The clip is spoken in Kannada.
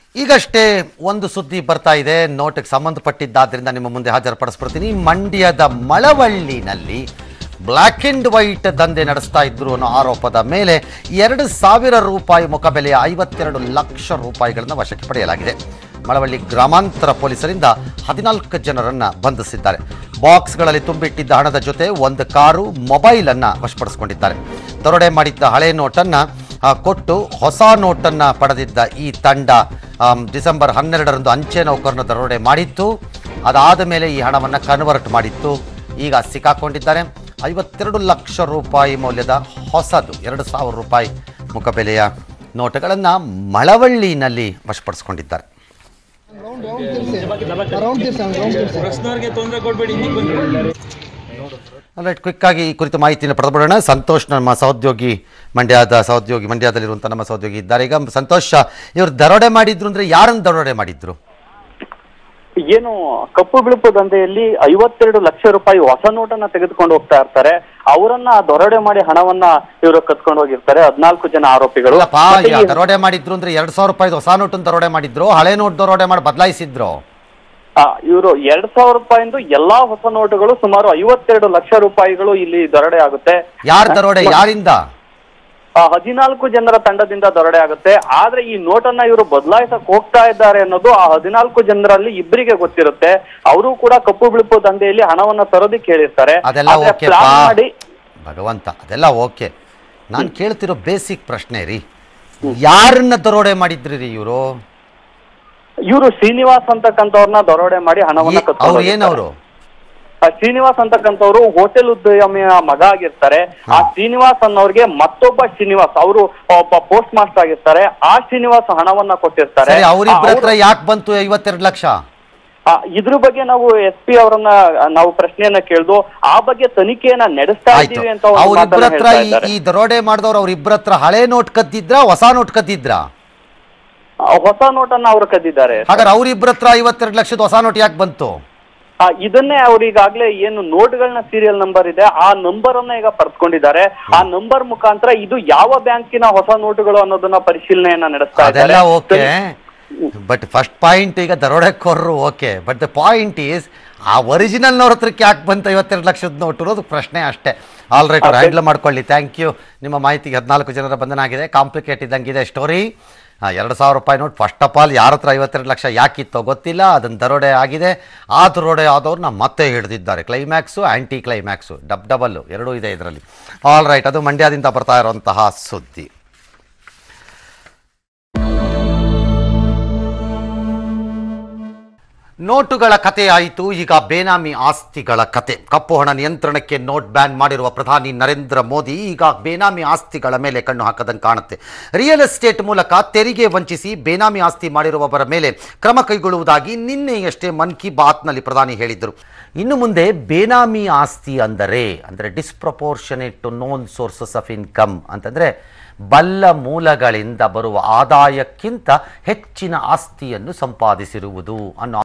ಈಗಷ್ಟೇ ಒಂದು ಸುದ್ದಿ ಬರ್ತಾ ಇದೆ, ನೋಟಿಗೆ ಸಂಬಂಧಪಟ್ಟಿದ್ದಾದ್ರಿಂದ ನಿಮ್ಮ ಮುಂದೆ ಹಾಜರುಪಡಿಸ್ಬಿಡ್ತೀನಿ. ಮಂಡ್ಯದ ಮಳವಳ್ಳಿನಲ್ಲಿ ಬ್ಲ್ಯಾಕ್ ಆ್ಯಂಡ್ ವೈಟ್ ದಂಧೆ ನಡೆಸ್ತಾ ಇದ್ರು ಅನ್ನೋ ಆರೋಪದ ಮೇಲೆ 2,000 ರೂಪಾಯಿ ಮುಖಬೆಲೆಯ 52 ಲಕ್ಷ ರೂಪಾಯಿಗಳನ್ನು ವಶಕ್ಕೆ ಪಡೆಯಲಾಗಿದೆ. ಮಳವಳ್ಳಿ ಗ್ರಾಮಾಂತರ ಪೊಲೀಸರಿಂದ 14 ಜನರನ್ನು ಬಂಧಿಸಿದ್ದಾರೆ. ಬಾಕ್ಸ್ಗಳಲ್ಲಿ ತುಂಬಿಟ್ಟಿದ್ದ ಹಣದ ಜೊತೆ ಒಂದು ಕಾರು, ಮೊಬೈಲನ್ನು ವಶಪಡಿಸಿಕೊಂಡಿದ್ದಾರೆ. ದರೋಡೆ ಮಾಡಿದ್ದ ಹಳೆ ನೋಟನ್ನು ಕೊಟ್ಟು ಹೊಸ ನೋಟನ್ನು ಪಡೆದಿದ್ದ ಈ ತಂಡ ಡಿಸೆಂಬರ್ 12ರಂದು ಅಂಚೆ ನೌಕರನ ದರೋಡೆ ಮಾಡಿತ್ತು. ಅದಾದ ಮೇಲೆ ಈ ಹಣವನ್ನು ಕನ್ವರ್ಟ್ ಮಾಡಿತ್ತು. ಈಗ ಸಿಕ್ಕಾಕೊಂಡಿದ್ದಾರೆ. 52 ಲಕ್ಷ ರೂಪಾಯಿ ಮೌಲ್ಯದ ಹೊಸದು 2,000 ರೂಪಾಯಿ ಮುಖಬೆಲೆಯ ನೋಟುಗಳನ್ನು ಮಳವಳ್ಳಿನಲ್ಲಿ ವಶಪಡಿಸಿಕೊಂಡಿದ್ದಾರೆ. ರೈಟ್, ಕ್ವಿಕ್ ಆಗಿ ಈ ಕುರಿತು ಮಾಹಿತಿಯನ್ನು ಪಡೆದುಬಿಡೋಣ. ಸಂತೋಷ್ ನಮ್ಮ ಸಹೋದ್ಯೋಗಿ ಮಂಡ್ಯದಲ್ಲಿರುವಂಥ ನಮ್ಮ ಸಹೋದ್ಯೋಗಿ ಇದ್ದಾರೆ. ಈಗ ಸಂತೋಷ್, ಇವರು ದರೋಡೆ ಮಾಡಿದ್ರು ಅಂದ್ರೆ ಯಾರನ್ನು ದರೋಡೆ ಮಾಡಿದ್ರು? ಏನು ಕಪ್ಪು ಬಿಳುಪು ದಂಧೆಯಲ್ಲಿ 52 ಲಕ್ಷ ರೂಪಾಯಿ ಹೊಸ ನೋಟನ್ನ ತೆಗೆದುಕೊಂಡು ಹೋಗ್ತಾ ಇರ್ತಾರೆ. ಅವರನ್ನ ದರೋಡೆ ಮಾಡಿ ಹಣವನ್ನ ಇವರು ಕತ್ಕೊಂಡು ಹೋಗಿರ್ತಾರೆ. 14 ಜನ ಆರೋಪಿಗಳು ದರೋಡೆ ಮಾಡಿದ್ರು ಅಂದ್ರೆ 2,000 ರೂಪಾಯಿ ಹೊಸ ನೋಟನ್ನು ದರೋಡೆ ಮಾಡಿದ್ರು, ಹಳೆ ನೋಟ್ ದರೋಡೆ ಮಾಡಿ ಬದಲಾಯಿಸಿದ್ರು. ಇವರು 2,000 ರೂಪಾಯಿಂದು ಎಲ್ಲಾ ಹೊಸ ನೋಟುಗಳು ಸುಮಾರು 52 ಲಕ್ಷ ರೂಪಾಯಿಗಳು ಇಲ್ಲಿ ದರೋಡೆ ಆಗುತ್ತೆ. ಯಾರು ದರೋಡೆ? ಯಾರಿಂದ? 14 ಜನರ ತಂಡದಿಂದ ದರೋಡೆ ಆಗುತ್ತೆ. ಆದ್ರೆ ಈ ನೋಟನ್ನ ಇವರು ಬದಲಾಯಿಸಕ್ ಹೋಗ್ತಾ ಇದ್ದಾರೆ ಅನ್ನೋದು ಆ 14 ಜನರಲ್ಲಿ ಇಬ್ಬರಿಗೆ ಗೊತ್ತಿರುತ್ತೆ. ಅವರು ಕೂಡ ಕಪ್ಪು ಬಿಳುಪು ದಂಧೆಯಲ್ಲಿ ಹಣವನ್ನ ತರೋದಿಕ್ಕೆ ಹೇಳಿರ್ತಾರೆ. ಭಗವಂತ, ಅದೆಲ್ಲ ಓಕೆ. ನಾನು ಕೇಳ್ತಿರೋ ಬೇಸಿಕ್ ಪ್ರಶ್ನೆ ರೀ, ಯಾರನ್ನ ದರೋಡೆ ಮಾಡಿದ್ರಿ ರೀ ಇವರು? ಇವರು ಶ್ರೀನಿವಾಸ್ ಅಂತಕ್ಕಂಥವ್ರನ್ನ ದರೋಡೆ ಮಾಡಿ ಹಣವನ್ನ ಕತ್ಕೊಂಡು ಏನವರು? ಶ್ರೀನಿವಾಸ್ ಅಂತಕ್ಕಂಥವ್ರು ಹೋಟೆಲ್ ಉದ್ಯಮಿಯ ಮಗ ಆಗಿರ್ತಾರೆ. ಆ ಶ್ರೀನಿವಾಸ್ ಅನ್ನೋರ್ಗೆ ಮತ್ತೊಬ್ಬ ಶ್ರೀನಿವಾಸ್, ಅವರು ಒಬ್ಬ ಪೋಸ್ಟ್ ಮಾಸ್ಟರ್ ಆಗಿರ್ತಾರೆ. ಆ ಶ್ರೀನಿವಾಸ್ ಹಣವನ್ನ ಕೊಟ್ಟಿರ್ತಾರೆ. ಅವ್ರಿಬ್ರ ಹತ್ರ ಯಾಕೆ ಬಂತು 52 ಲಕ್ಷ? ಇದ್ರ ಬಗ್ಗೆ ನಾವು SP ಅವರನ್ನ ನಾವು ಪ್ರಶ್ನೆಯನ್ನ ಕೇಳಿದು ಆ ಬಗ್ಗೆ ತನಿಖೆಯನ್ನ ನಡೆಸ್ತಾ ಇದ್ದೀವಿ ಅಂತ. ಅವ್ರಿಬ್ರ ಹತ್ರ ಈ ದರೋಡೆ ಮಾಡಿದವ್ರು ಅವ್ರಿಬ್ರ ಹತ್ರ ಹಳೆ ನೋಟ್ ಕದ್ದಿದ್ರ, ಹೊಸ ನೋಟ್ ಕದ್ದಿದ್ರ? ಹೊಸ ನೋಟನ್ನ ಅವ್ರು ಕದ್ದಿದ್ದಾರೆ. ಹಾಗಾದ್ರೆ ಅವ್ರಿಬ್ರ ಹತ್ರ 52 ಲಕ್ಷದ ಹೊಸ ನೋಟ್ ಯಾಕೆ ಬಂತು? ಇದನ್ನೇ ಅವ್ರು ಈಗಾಗ್ಲೇ ಏನು ನೋಟ್ಗಳನ್ನ ಸೀರಿಯಲ್ ನಂಬರ್ ಇದೆ ಆ ನಂಬರ್ ಅನ್ನ ಈಗ ಪಡೆದುಕೊಂಡಿದ್ದಾರೆ. ಆ ನಂಬರ್ ಮುಖಾಂತರ ಇದು ಯಾವ ಬ್ಯಾಂಕಿನ ಹೊಸ ನೋಟುಗಳು ಅನ್ನೋದನ್ನ ಪರಿಶೀಲನೆಯನ್ನ ನಡೆಸ್ತಾ ಇದ್ದಾರೆ. ಓಕೆ, ಬಟ್ ಫಸ್ಟ್ ಪಾಯಿಂಟ್ ಈಗ ದರೋಡೆಕೋರರು okay, but the point is ಆ ಒರಿಜಿನಲ್ನವ್ರ ಹತ್ರಕ್ಕೆ ಯಾಕೆ ಬಂತು 52 ಲಕ್ಷದ ನೋಟು ಅನ್ನೋದು ಪ್ರಶ್ನೆ ಅಷ್ಟೇ. ಆಲ್ ರೈಟ್, ಹ್ಯಾಂಡಲ್ ಮಾಡ್ಕೊಳ್ಳಿ. Thank you. ನಿಮ್ಮ ಮಾಹಿತಿಗೆ 14 ಜನರ ಬಂಧನ ಆಗಿದೆ. Complicate ಇದ್ದಂಗಿದೆ story. 2,000 ರೂಪಾಯಿ ನೋಟ್ ಫಸ್ಟ್ ಆಫ್ ಆಲ್ ಯಾರ ಹತ್ರ 52 ಲಕ್ಷ ಯಾಕಿತ್ತೋ ಗೊತ್ತಿಲ್ಲ. ಅದನ್ನು ದರೋಡೆ ಆಗಿದೆ. ಆ ದರೋಡೆ ಆದವ್ರನ್ನ ಮತ್ತೆ ಹಿಡಿದಿದ್ದಾರೆ. ಕ್ಲೈಮ್ಯಾಕ್ಸು, ಆ್ಯಂಟಿ ಕ್ಲೈಮ್ಯಾಕ್ಸು, ಡಬಲ್ ಎರಡೂ ಇದೆ ಇದರಲ್ಲಿ. ಆಲ್ ರೈಟ್, ಅದು ಮಂಡ್ಯದಿಂದ ಬರ್ತಾ ಇರುವಂತಹ ಸುದ್ದಿ. ನೋಟುಗಳ ಕತೆ ಆಯಿತು, ಈಗ ಬೇನಾಮಿ ಆಸ್ತಿಗಳ ಕತೆ. ಕಪ್ಪು ಹಣ ನಿಯಂತ್ರಣಕ್ಕೆ ನೋಟ್ ಬ್ಯಾನ್ ಮಾಡಿರುವ ಪ್ರಧಾನಿ ನರೇಂದ್ರ ಮೋದಿ ಈಗ ಬೇನಾಮಿ ಆಸ್ತಿಗಳ ಮೇಲೆ ಕಣ್ಣು ಹಾಕದಂಗೆ ಕಾಣುತ್ತೆ. ರಿಯಲ್ ಎಸ್ಟೇಟ್ ಮೂಲಕ ತೆರಿಗೆ ವಂಚಿಸಿ ಬೇನಾಮಿ ಆಸ್ತಿ ಮಾಡಿರುವವರ ಮೇಲೆ ಕ್ರಮ ಕೈಗೊಳ್ಳುವುದಾಗಿ ನಿನ್ನೆಯಷ್ಟೇ ಮನ್ ಕಿ ಬಾತ್ನಲ್ಲಿ ಪ್ರಧಾನಿ ಹೇಳಿದ್ದರು. ಇನ್ನು ಮುಂದೆ ಬೇನಾಮಿ ಆಸ್ತಿ ಅಂದರೆ disproportionate to known sources of income ಅಂತಂದರೆ ಬಲ್ಲ ಮೂಲಗಳಿಂದ ಬರುವ ಆದಾಯಕ್ಕಿಂತ ಹೆಚ್ಚಿನ ಆಸ್ತಿಯನ್ನು ಸಂಪಾದಿಸಿರುವುದು ಅನ್ನೋ